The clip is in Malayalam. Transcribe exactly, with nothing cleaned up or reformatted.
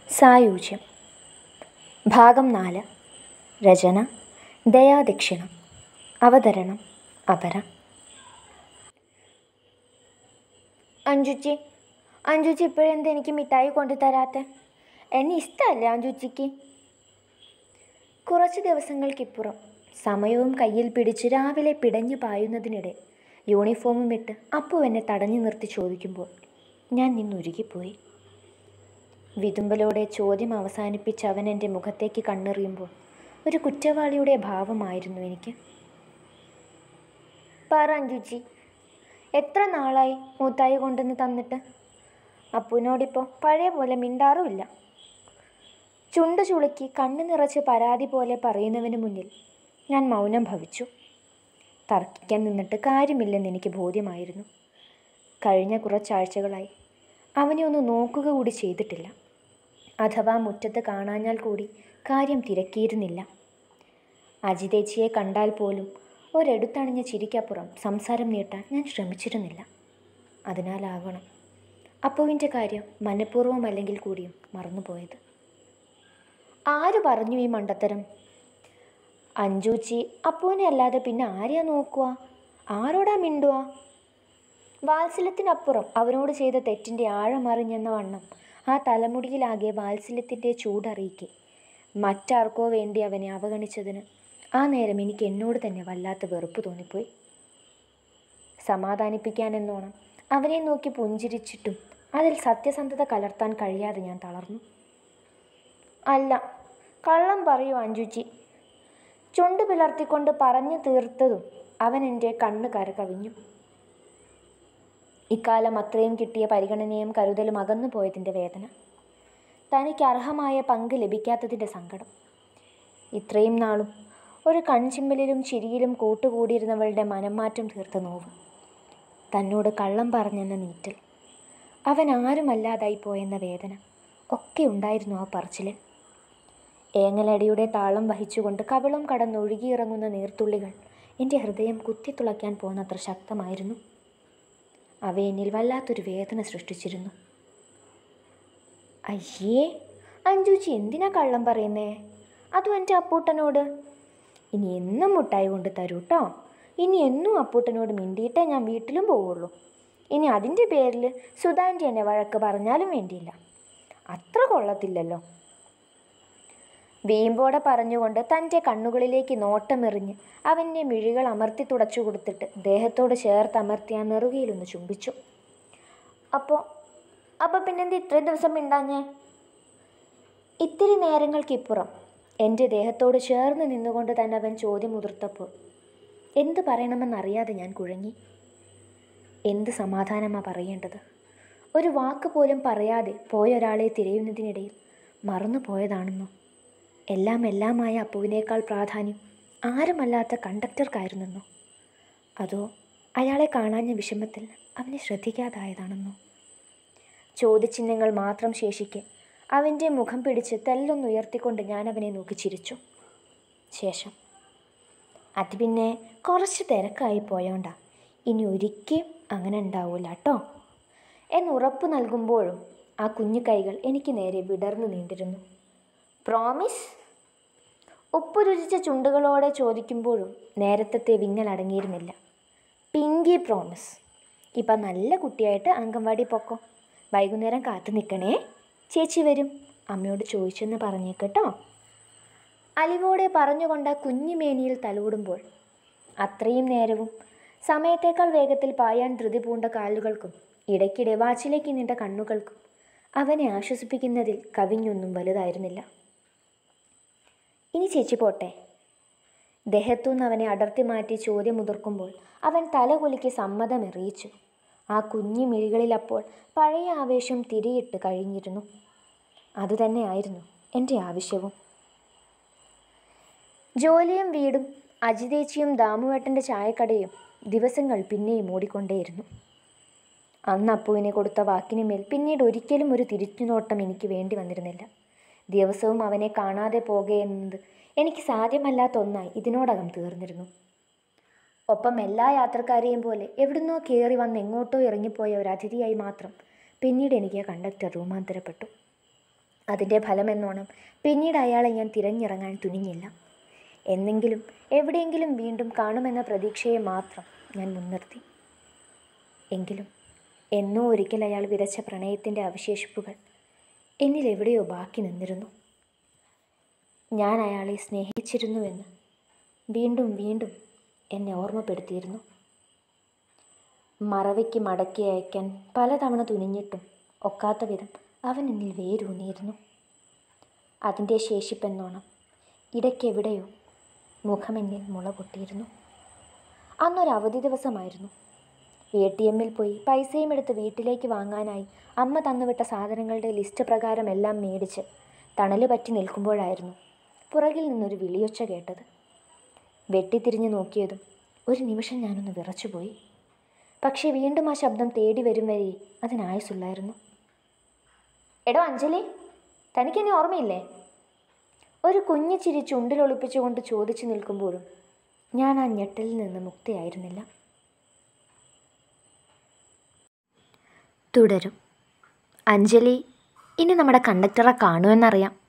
സായൂജ്യം ഭാഗം നാല്. രചന ദയാദക്ഷിണം. അവതരണം അപര. അഞ്ജുച്ചി അഞ്ജുച്ചി ഇപ്പോഴെന്താ എനിക്ക് മിഠായി കൊണ്ടു തരാത്തെ? എന്നെ ഇഷ്ടമല്ലേ അഞ്ജുച്ചിക്ക്? കുറച്ച് ദിവസങ്ങൾക്കിപ്പുറം സമയവും കയ്യിൽ പിടിച്ച് രാവിലെ പിടഞ്ഞു പായുന്നതിനിടെ യൂണിഫോമും ഇട്ട് അപ്പു എന്നെ തടഞ്ഞു നിർത്തി ചോദിക്കുമ്പോൾ ഞാൻ നിന്നുരുകിപ്പോയി. വിതുമ്പലോടെ ചോദ്യം അവസാനിപ്പിച്ച് അവൻ എൻ്റെ മുഖത്തേക്ക് കണ്ണെറിയുമ്പോൾ ഒരു കുറ്റവാളിയുടെ ഭാവമായിരുന്നു എനിക്ക്. പറ അഞ്ജുച്ചി, എത്ര നാളായി മൂത്തായി കൊണ്ടുവന്ന് തന്നിട്ട്? അപ്പുവിനോടിപ്പോൾ പഴയ പോലെ മിണ്ടാറുമില്ല. ചുണ്ട് ചുളുക്കി കണ്ണു നിറച്ച് പരാതി പോലെ പറയുന്നവന് മുന്നിൽ ഞാൻ മൗനം ഭവിച്ചു. തർക്കിക്കാൻ നിന്നിട്ട് കാര്യമില്ലെന്ന് എനിക്ക് ബോധ്യമായിരുന്നു. കഴിഞ്ഞ കുറച്ചാഴ്ചകളായി അവനെ ഒന്ന് നോക്കുക കൂടി ചെയ്തിട്ടില്ല. അഥവാ മുറ്റത്ത് കാണാഞ്ഞാൽ കൂടി കാര്യം തിരക്കിയിരുന്നില്ല. അജിതേച്ചിയെ കണ്ടാൽ പോലും ഒരെടുത്തണിഞ്ഞ ചിരിക്കപ്പുറം സംസാരം നീട്ടാൻ ഞാൻ ശ്രമിച്ചിരുന്നില്ല. അതിനാലാകണം അപ്പുവിൻ്റെ കാര്യം മനഃപൂർവ്വം അല്ലെങ്കിൽ കൂടിയും മറന്നുപോയത്. ആര് പറഞ്ഞു ഈ മണ്ടത്തരം? അഞ്ജുച്ചി അപ്പുവിനെ അല്ലാതെ പിന്നെ ആരെയാ നോക്കുക? ആരോടാ മിണ്ടുക? വാത്സല്യത്തിനപ്പുറം അവനോട് ചെയ്ത തെറ്റിൻ്റെ ആഴമറിഞ്ഞെന്ന വണ്ണം ആ തലമുടിയിലാകെ വാത്സല്യത്തിൻ്റെ ചൂടറിയിക്കെ മറ്റാർക്കോ വേണ്ടി അവനെ അവഗണിച്ചതിന് ആ നേരം എനിക്ക് എന്നോട് തന്നെ വല്ലാത്ത വെറുപ്പ് തോന്നിപ്പോയി. സമാധാനിപ്പിക്കാനെന്നോണം അവനെ നോക്കി പുഞ്ചിരിച്ചിട്ടും അതിൽ സത്യസന്ധത കലർത്താൻ കഴിയാതെ ഞാൻ തളർന്നു. അല്ല, കള്ളം പറയൂ അഞ്ജുച്ചി. ചുണ്ട് പിളർത്തിക്കൊണ്ട് പറഞ്ഞു തീർത്തതും അവൻ എൻ്റെ കണ്ണ് കരകവിഞ്ഞു. ഇക്കാലം അത്രയും കിട്ടിയ പരിഗണനയും കരുതലും അകന്നു പോയതിൻ്റെ വേദന, തനിക്ക് അർഹമായ പങ്ക് ലഭിക്കാത്തതിൻ്റെ സങ്കടം, ഇത്രയും നാളും ഒരു കൺചിമ്മലിലും ചിരിയിലും കൂട്ടുകൂടിയിരുന്നവളുടെ മനംമാറ്റം തീർത്ത നോവ്, തന്നോട് കള്ളം പറഞ്ഞെന്ന നീറ്റൽ, അവൻ ആരുമല്ലാതായി പോയെന്ന വേദന ഒക്കെ ഉണ്ടായിരുന്നു ആ പറച്ചിലിൽ. ഏങ്ങലടിയുടെ താളം വഹിച്ചുകൊണ്ട് കവിളം കടന്നൊഴുകിയിറങ്ങുന്ന നീർത്തുള്ളികൾ എൻ്റെ ഹൃദയം കുത്തിത്തുളയ്ക്കാൻ പോകുന്നത്ര ശക്തമായിരുന്നു. അവ എന്നിൽ വല്ലാത്തൊരു വേദന സൃഷ്ടിച്ചിരുന്നു. അയ്യേ അഞ്ജുച്ചി, എന്തിനാ കള്ളം പറയുന്നേ? അതും എൻ്റെ അപ്പൂട്ടനോട്. ഇനി എന്നും മുട്ടായി കൊണ്ട് തരൂ കേട്ടോ. ഇനി എന്നും അപ്പൂട്ടനോട് മിണ്ടിയിട്ടേ ഞാൻ വീട്ടിലും പോവുള്ളൂ. ഇനി അതിൻ്റെ പേരിൽ സുധാൻ്റെ എന്നെ വഴക്ക് പറഞ്ഞാലും വേണ്ടിയില്ല. അത്ര കൊള്ളത്തില്ലല്ലോ. വീമ്പോടെ പറഞ്ഞുകൊണ്ട് തൻ്റെ കണ്ണുകളിലേക്ക് നോട്ടമെറിഞ്ഞ് അവൻ്റെ മിഴികൾ അമർത്തി തുടച്ചു കൊടുത്തിട്ട് ദേഹത്തോട് ചേർത്തമർത്തി ആ നെറുകയിലൊന്ന് ചുംബിച്ചു. അപ്പോൾ അപ്പോൾ പിന്നെന്ത് ഇത്രയും ദിവസം മിണ്ടാഞ്ഞേ? ഇത്തിരി നേരങ്ങൾക്കിപ്പുറം എൻ്റെ ദേഹത്തോട് ചേർന്ന് നിന്നുകൊണ്ട് തന്നെ അവൻ ചോദ്യം ഉതിർത്തപ്പോൾ എന്ത് പറയണമെന്നറിയാതെ ഞാൻ കുഴങ്ങി. എന്ത് സമാധാനമാണ് പറയേണ്ടത്? ഒരു വാക്ക് പോലും പറയാതെ പോയൊരാളെ തിരയുന്നതിനിടയിൽ മറന്നു പോയതാണെന്നോ? എല്ലാം എല്ലാമായ അപ്പുവിനേക്കാൾ പ്രാധാന്യം ആരുമല്ലാത്ത കണ്ടക്ടർക്കായിരുന്നെന്നോ? അതോ അയാളെ കാണാഞ്ഞ വിഷമത്തിൽ അവനെ ശ്രദ്ധിക്കാതായതാണെന്നോ? ചോദ്യചിഹ്നങ്ങൾ മാത്രം ശേഷിക്കെ അവൻ്റെ മുഖം പിടിച്ച് തെല്ലൊന്നുയർത്തിക്കൊണ്ട് ഞാൻ അവനെ നോക്കി ചിരിച്ചു. ശേഷം, അത് പിന്നെ കുറച്ച് തിരക്കായി പോയോണ്ടാ, ഇനി ഒരിക്കലും അങ്ങനെ ഉണ്ടാവില്ല കേട്ടോ എന്നുറപ്പ് നൽകുമ്പോഴും ആ കുഞ്ഞു കൈകൾ എനിക്ക് നേരെ വിടർന്നു നീണ്ടിരുന്നു. പ്രോമിസ്? ഉപ്പു രുചിച്ച ചുണ്ടുകളോടെ ചോദിക്കുമ്പോഴും നേരത്തെ വിങ്ങലടങ്ങിയിരുന്നില്ല. പിങ്കി പ്രോമിസ്. ഇപ്പം നല്ല കുട്ടിയായിട്ട് അംഗൻവാടി പൊക്കോ. വൈകുന്നേരം കാത്തു നിൽക്കണേ, ചേച്ചി വരും, അമ്മയോട് ചോദിച്ചെന്ന് പറഞ്ഞേക്കട്ടോ. അലിവോടെ പറഞ്ഞുകൊണ്ട് കുഞ്ഞുമേനിയിൽ തലോടുമ്പോൾ അത്രയും നേരവും സമയത്തേക്കാൾ വേഗത്തിൽ പായാൻ ധൃതി പൂണ്ട കാലുകൾക്കും ഇടയ്ക്കിടെ വാച്ചിലേക്ക് നീണ്ട കണ്ണുകൾക്കും അവനെ ആശ്വസിപ്പിക്കുന്നതിൽ കവിഞ്ഞൊന്നും വലുതായിരുന്നില്ല. ഇനി ചേച്ചി പോട്ടെ. ദേഹത്തുനിന്ന് അവനെ അടർത്തി മാറ്റി ചോദ്യം മുതിർക്കുമ്പോൾ അവൻ തലകുലുക്കി സമ്മതമെറിയിച്ചു. ആ കുഞ്ഞു മിഴികളിലപ്പോൾ പഴയ ആവേശം തിരിയിട്ട് കഴിഞ്ഞിരുന്നു. അതുതന്നെയായിരുന്നു എൻ്റെ ആവശ്യവും. ജോലിയും വീടും അജിതേച്ചിയും ദാമുവേട്ടൻ്റെ ചായക്കടയും ദിവസങ്ങൾ പിന്നെയും ഓടിക്കൊണ്ടേയിരുന്നു. അന്ന് അപ്പുവിനെ കൊടുത്ത വാക്കിന് മേൽ പിന്നീട് ഒരിക്കലും ഒരു തിരിച്ചുനോട്ടം എനിക്ക് വേണ്ടി വന്നിരുന്നില്ല. ദിവസവും അവനെ കാണാതെ പോകുകയെന്നത് എനിക്ക് സാധ്യമല്ലാത്ത ഒന്നായി ഇതിനോടകം തീർന്നിരുന്നു. ഒപ്പം എല്ലാ യാത്രക്കാരെയും പോലെ എവിടുന്നോ കയറി വന്ന് എങ്ങോട്ടോ ഇറങ്ങിപ്പോയ ഒരു അതിഥിയായി മാത്രം പിന്നീട് എനിക്ക് കണ്ടക്ടർ രൂപാന്തരപ്പെട്ടു. അതിൻ്റെ ഫലമെന്നോണം പിന്നീട് അയാളെ ഞാൻ തിരഞ്ഞിറങ്ങാൻ തുനിഞ്ഞില്ല. എന്നെങ്കിലും എവിടെയെങ്കിലും വീണ്ടും കാണുമെന്ന പ്രതീക്ഷയെ മാത്രം ഞാൻ മുൻനിർത്തി. എങ്കിലും എന്നോ ഒരിക്കൽ അയാൾ വിതച്ച പ്രണയത്തിൻ്റെ അവശേഷിപ്പുകൾ എന്നിൽ എവിടെയോ ബാക്കി നിന്നിരുന്നു. ഞാൻ അയാളെ സ്നേഹിച്ചിരുന്നുവെന്ന് വീണ്ടും വീണ്ടും എന്നെ ഓർമ്മപ്പെടുത്തിയിരുന്നു. മറവിക്ക് മടക്കി അയക്കാൻ പലതവണ തുനിഞ്ഞിട്ടും ഒക്കാത്ത വിധം അവൻ എന്നിൽ വേരൂന്നിയിരുന്നു. അതിൻ്റെ ശേഷിപ്പെന്നോണം ഇടയ്ക്കെവിടെയോ മുഖമെന്നിൽ മുള പൊട്ടിയിരുന്നു. അന്നൊരു അവധി ദിവസമായിരുന്നു. എ ടി എമ്മിൽ പോയി പൈസയും എടുത്ത് വീട്ടിലേക്ക് വാങ്ങാനായി അമ്മ തന്നുവിട്ട സാധനങ്ങളുടെ ലിസ്റ്റ് പ്രകാരം എല്ലാം മേടിച്ച് തണല് പറ്റി നിൽക്കുമ്പോഴായിരുന്നു പുറകിൽ നിന്നൊരു വിളിയൊച്ച കേട്ടത്. വെട്ടിത്തിരിഞ്ഞു നോക്കിയതും ഒരു നിമിഷം ഞാനൊന്ന് വിറച്ചുപോയി. പക്ഷേ വീണ്ടും ആ ശബ്ദം തേടി വരും വരെ അതിനായുസുള്ളായിരുന്നു. എടോ അഞ്ജലി, തനിക്കെന്നെ ഓർമ്മയില്ലേ? ഒരു കുഞ്ഞു ചിരി ചുണ്ടിലൊളിപ്പിച്ചുകൊണ്ട് ചോദിച്ചു നിൽക്കുമ്പോഴും ഞാൻ ആ ഞെട്ടലിൽ നിന്ന് മുക്തിയായിരുന്നില്ല. തുടരും. അഞ്ജലി ഇനി നമ്മുടെ കണ്ടക്ടറെ കാണുമെന്നറിയാം.